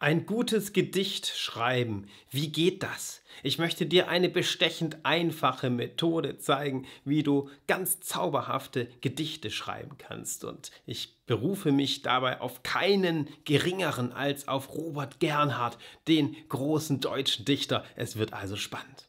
Ein gutes Gedicht schreiben. Wie geht das? Ich möchte dir eine bestechend einfache Methode zeigen, wie du ganz zauberhafte Gedichte schreiben kannst. Und ich berufe mich dabei auf keinen geringeren als auf Robert Gernhardt, den großen deutschen Dichter. Es wird also spannend.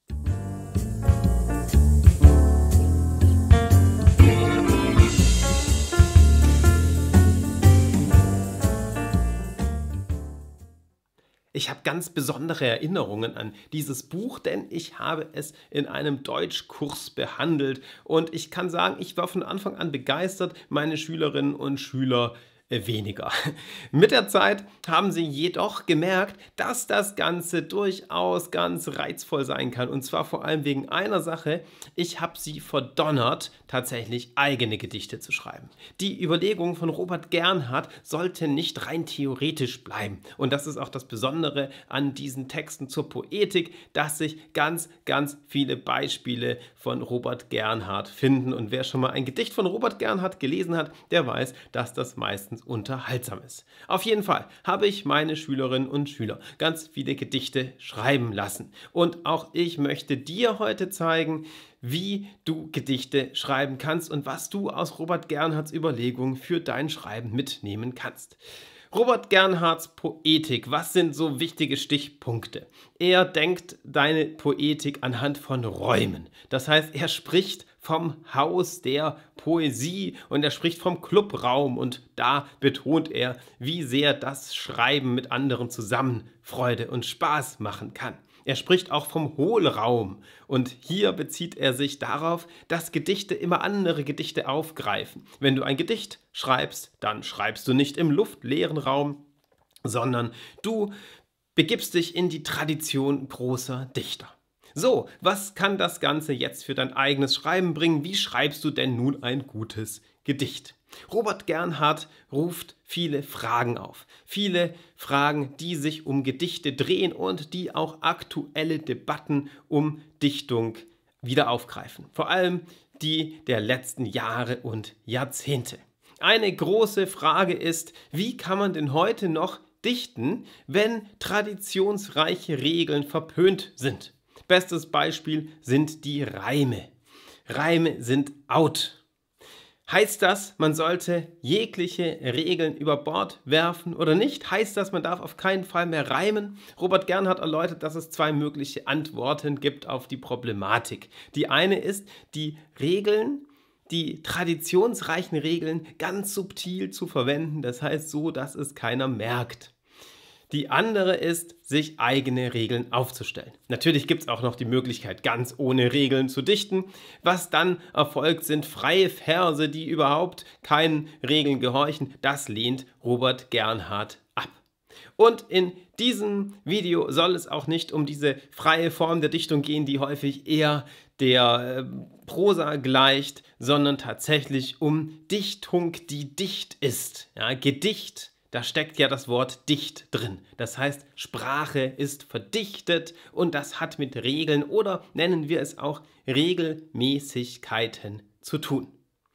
Ich habe ganz besondere Erinnerungen an dieses Buch, denn ich habe es in einem Deutschkurs behandelt und ich kann sagen, ich war von Anfang an begeistert, meine Schülerinnen und Schüler weniger. Mit der Zeit haben sie jedoch gemerkt, dass das Ganze durchaus ganz reizvoll sein kann, und zwar vor allem wegen einer Sache: Ich habe sie verdonnert, tatsächlich eigene Gedichte zu schreiben. Die Überlegungen von Robert Gernhardt sollten nicht rein theoretisch bleiben, und das ist auch das Besondere an diesen Texten zur Poetik, dass sich ganz viele Beispiele von Robert Gernhardt finden, und wer schon mal ein Gedicht von Robert Gernhardt gelesen hat, der weiß, dass das meistens unterhaltsam ist. Auf jeden Fall habe ich meine Schülerinnen und Schüler ganz viele Gedichte schreiben lassen. Und auch ich möchte dir heute zeigen, wie du Gedichte schreiben kannst und was du aus Robert Gernhardts Überlegungen für dein Schreiben mitnehmen kannst. Robert Gernhardts Poetik, was sind so wichtige Stichpunkte? Er denkt deine Poetik anhand von Räumen. Das heißt, er spricht vom Haus der Poesie und er spricht vom Clubraum, und da betont er, wie sehr das Schreiben mit anderen zusammen Freude und Spaß machen kann. Er spricht auch vom Hohlraum, und hier bezieht er sich darauf, dass Gedichte immer andere Gedichte aufgreifen. Wenn du ein Gedicht schreibst, dann schreibst du nicht im luftleeren Raum, sondern du begibst dich in die Tradition großer Dichter. So, was kann das Ganze jetzt für dein eigenes Schreiben bringen? Wie schreibst du denn nun ein gutes Gedicht? Robert Gernhardt ruft viele Fragen auf. Viele Fragen, die sich um Gedichte drehen und die auch aktuelle Debatten um Dichtung wieder aufgreifen. Vor allem die der letzten Jahre und Jahrzehnte. Eine große Frage ist: Wie kann man denn heute noch dichten, wenn traditionsreiche Regeln verpönt sind? Bestes Beispiel sind die Reime. Reime sind out. Heißt das, man sollte jegliche Regeln über Bord werfen oder nicht? Heißt das, man darf auf keinen Fall mehr reimen? Robert Gernhardt erläutert, dass es zwei mögliche Antworten gibt auf die Problematik. Die eine ist, die Regeln, die traditionsreichen Regeln ganz subtil zu verwenden, das heißt so, dass es keiner merkt. Die andere ist, sich eigene Regeln aufzustellen. Natürlich gibt es auch noch die Möglichkeit, ganz ohne Regeln zu dichten. Was dann erfolgt, sind freie Verse, die überhaupt keinen Regeln gehorchen. Das lehnt Robert Gernhardt ab. Und in diesem Video soll es auch nicht um diese freie Form der Dichtung gehen, die häufig eher der Prosa gleicht, sondern tatsächlich um Dichtung, die dicht ist. Ja, Gedicht. Da steckt ja das Wort dicht drin. Das heißt, Sprache ist verdichtet, und das hat mit Regeln oder nennen wir es auch Regelmäßigkeiten zu tun.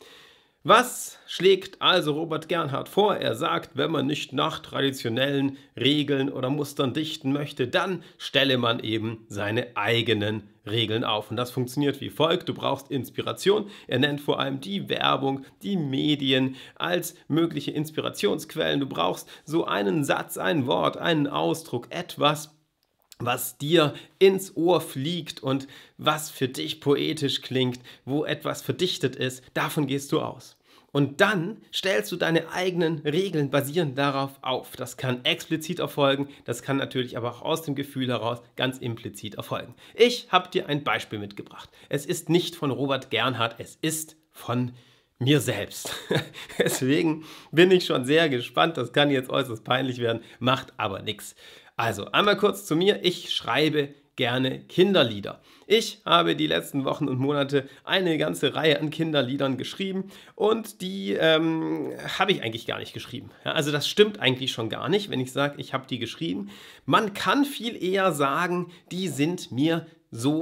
Was schlägt also Robert Gernhardt vor? Er sagt, wenn man nicht nach traditionellen Regeln oder Mustern dichten möchte, dann stelle man eben seine eigenen Regeln auf. Und das funktioniert wie folgt: Du brauchst Inspiration. Er nennt vor allem die Werbung, die Medien als mögliche Inspirationsquellen. Du brauchst so einen Satz, ein Wort, einen Ausdruck, etwas, was dir ins Ohr fliegt und was für dich poetisch klingt, wo etwas verdichtet ist. Davon gehst du aus. Und dann stellst du deine eigenen Regeln basierend darauf auf. Das kann explizit erfolgen, das kann natürlich aber auch aus dem Gefühl heraus ganz implizit erfolgen. Ich habe dir ein Beispiel mitgebracht. Es ist nicht von Robert Gernhardt, es ist von mir selbst. Deswegen bin ich schon sehr gespannt. Das kann jetzt äußerst peinlich werden, macht aber nichts. Also, einmal kurz zu mir. Ich schreibe gerne Kinderlieder. Ich habe die letzten Wochen und Monate eine ganze Reihe an Kinderliedern geschrieben, und die habe ich eigentlich gar nicht geschrieben. Ja, also das stimmt eigentlich schon gar nicht, wenn ich sage, ich habe die geschrieben. Man kann viel eher sagen, die sind mir so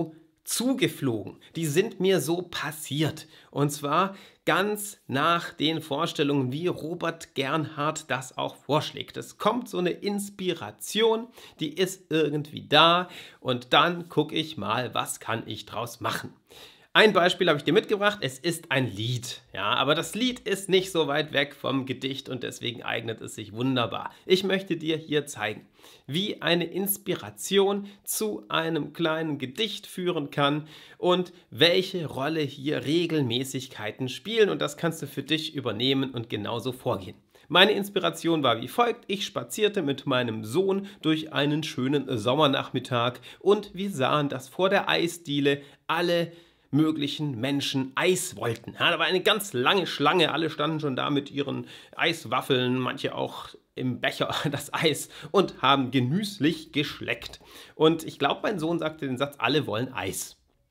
zugeflogen. Die sind mir so passiert. Und zwar ganz nach den Vorstellungen, wie Robert Gernhardt das auch vorschlägt. Es kommt so eine Inspiration, die ist irgendwie da und dann gucke ich mal, was kann ich draus machen. Ein Beispiel habe ich dir mitgebracht, es ist ein Lied, ja, aber das Lied ist nicht so weit weg vom Gedicht und deswegen eignet es sich wunderbar. Ich möchte dir hier zeigen, wie eine Inspiration zu einem kleinen Gedicht führen kann und welche Rolle hier Regelmäßigkeiten spielen und das kannst du für dich übernehmen und genauso vorgehen. Meine Inspiration war wie folgt: Ich spazierte mit meinem Sohn durch einen schönen Sommernachmittag und wir sahen, dass vor der Eisdiele alle möglichen Menschen Eis wollten. Ja, da war eine ganz lange Schlange, alle standen schon da mit ihren Eiswaffeln, manche auch im Becher das Eis und haben genüsslich geschleckt. Und ich glaube, mein Sohn sagte den Satz, alle wollen Eis.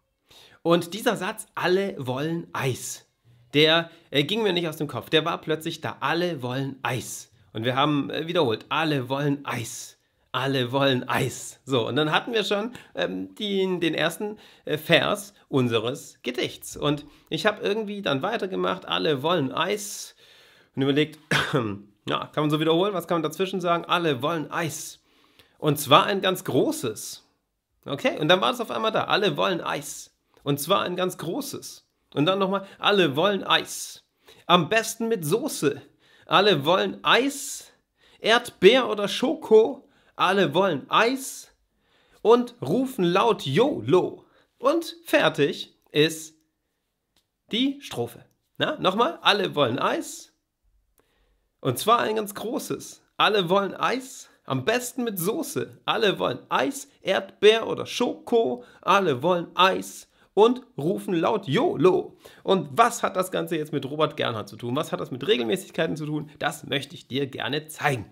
Und dieser Satz, alle wollen Eis, der ging mir nicht aus dem Kopf, der war plötzlich da, alle wollen Eis. Und wir haben wiederholt, alle wollen Eis. Alle wollen Eis. So, und dann hatten wir schon den ersten Vers unseres Gedichts. Und ich habe irgendwie dann weitergemacht, alle wollen Eis. Und überlegt, ja, kann man so wiederholen? Was kann man dazwischen sagen? Alle wollen Eis. Und zwar ein ganz großes. Okay, und dann war es auf einmal da, alle wollen Eis. Und zwar ein ganz großes. Und dann nochmal, alle wollen Eis. Am besten mit Soße. Alle wollen Eis, Erdbeer oder Schoko. Alle wollen Eis und rufen laut YOLO. Und fertig ist die Strophe. Na, nochmal, alle wollen Eis. Und zwar ein ganz großes. Alle wollen Eis, am besten mit Soße. Alle wollen Eis, Erdbeer oder Schoko. Alle wollen Eis und rufen laut YOLO. Und was hat das Ganze jetzt mit Robert Gernhardt zu tun? Was hat das mit Regelmäßigkeiten zu tun? Das möchte ich dir gerne zeigen.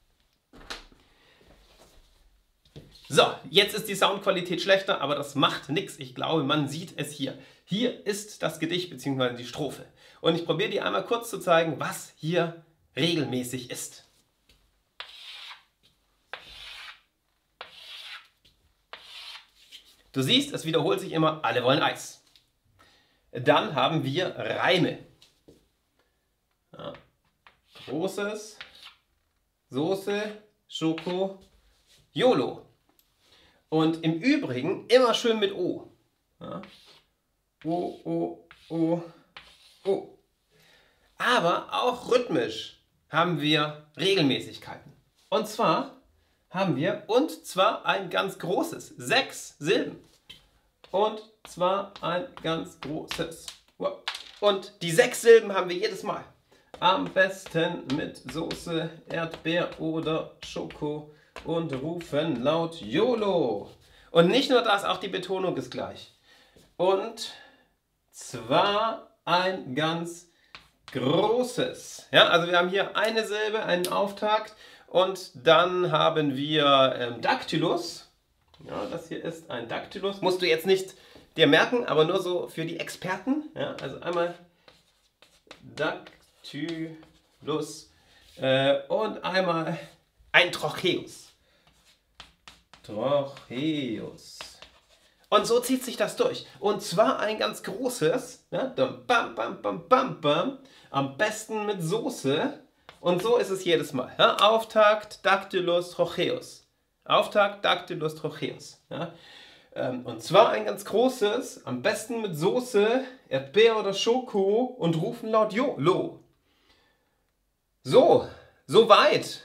So, jetzt ist die Soundqualität schlechter, aber das macht nichts. Ich glaube, man sieht es hier. Hier ist das Gedicht bzw. die Strophe. Und ich probiere dir einmal kurz zu zeigen, was hier regelmäßig ist. Du siehst, es wiederholt sich immer, alle wollen Eis. Dann haben wir Reime. Ja. Großes, Soße, Schoko, YOLO. Und im Übrigen immer schön mit O. Ja. O, O, O, O. Aber auch rhythmisch haben wir Regelmäßigkeiten. Und zwar haben wir, und zwar ein ganz großes, 6 Silben. Und zwar ein ganz großes. Und die 6 Silben haben wir jedes Mal. Am besten mit Soße, Erdbeer oder Schoko. Und rufen laut YOLO. Und nicht nur das, auch die Betonung ist gleich. Und zwar ein ganz großes. Ja, also wir haben hier eine Silbe, einen Auftakt und dann haben wir Daktylus. Ja, das hier ist ein Daktylus. Musst du jetzt nicht dir merken, aber nur so für die Experten. Ja, also einmal Daktylus und einmal ein Trocheus. Trocheus. Und so zieht sich das durch. Und zwar ein ganz großes, ja, bam, bam, bam, bam, bam, am besten mit Soße. Und so ist es jedes Mal. Ja. Auftakt, Daktylus, Trocheus. Auftakt, Daktylus, Trocheus. Ja. Und zwar ein ganz großes, am besten mit Soße, Erdbeer oder Schoko und rufen laut YOLO. So weit.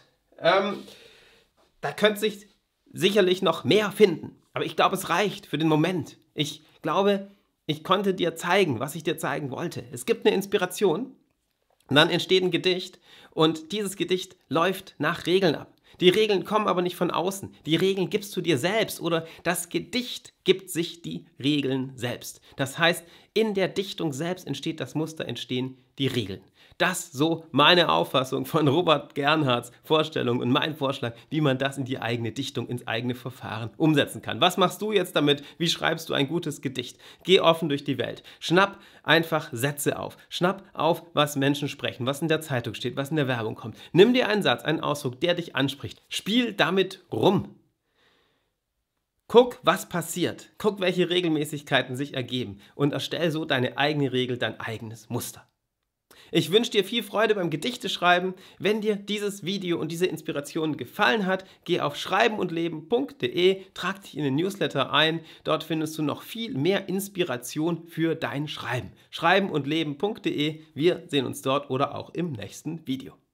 Da könnte sich sicherlich noch mehr finden. Aber ich glaube, es reicht für den Moment. Ich glaube, ich konnte dir zeigen, was ich dir zeigen wollte. Es gibt eine Inspiration und dann entsteht ein Gedicht und dieses Gedicht läuft nach Regeln ab. Die Regeln kommen aber nicht von außen. Die Regeln gibst du dir selbst oder das Gedicht gibt sich die Regeln selbst. Das heißt, in der Dichtung selbst entsteht das Muster, entstehen die Regeln. Das so meine Auffassung von Robert Gernhardts Vorstellung und mein Vorschlag, wie man das in die eigene Dichtung, ins eigene Verfahren umsetzen kann. Was machst du jetzt damit? Wie schreibst du ein gutes Gedicht? Geh offen durch die Welt. Schnapp einfach Sätze auf. Schnapp auf, was Menschen sprechen, was in der Zeitung steht, was in der Werbung kommt. Nimm dir einen Satz, einen Ausdruck, der dich anspricht. Spiel damit rum. Guck, was passiert. Guck, welche Regelmäßigkeiten sich ergeben und erstell so deine eigene Regel, dein eigenes Muster. Ich wünsche dir viel Freude beim Gedichteschreiben. Wenn dir dieses Video und diese Inspiration gefallen hat, geh auf schreibenundleben.de, trag dich in den Newsletter ein. Dort findest du noch viel mehr Inspiration für dein Schreiben. schreibenundleben.de. Wir sehen uns dort oder auch im nächsten Video.